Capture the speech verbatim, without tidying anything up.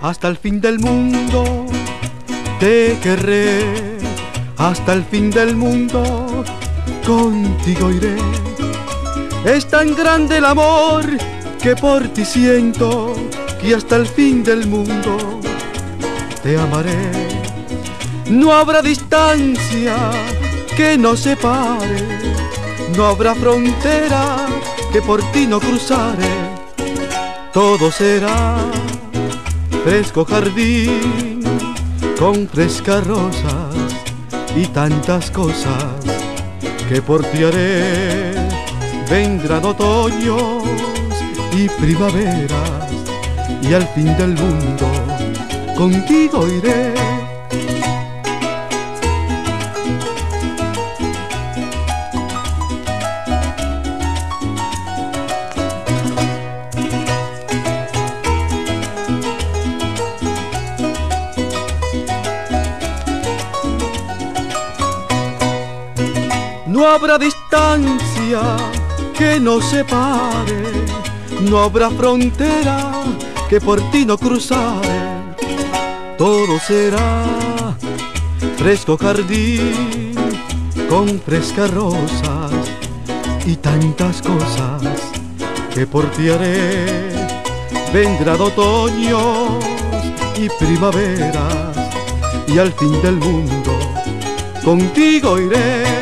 hasta el fin del mundo te querré, hasta el fin del mundo contigo iré. Es tan grande el amor que por ti siento, que hasta el fin del mundo te amaré. No habrá distancia que nos separe, no habrá frontera que por ti no cruzaré. Todo será fresco jardín con frescas rosas y tantas cosas que por ti haré. Vendrán otoños y primaveras y al fin del mundo contigo iré. No habrá distancia que nos separe, no habrá frontera que por ti no cruzaré. Todo será fresco jardín con frescas rosas y tantas cosas que por ti haré. Vendrán otoños y primaveras y al fin del mundo contigo iré.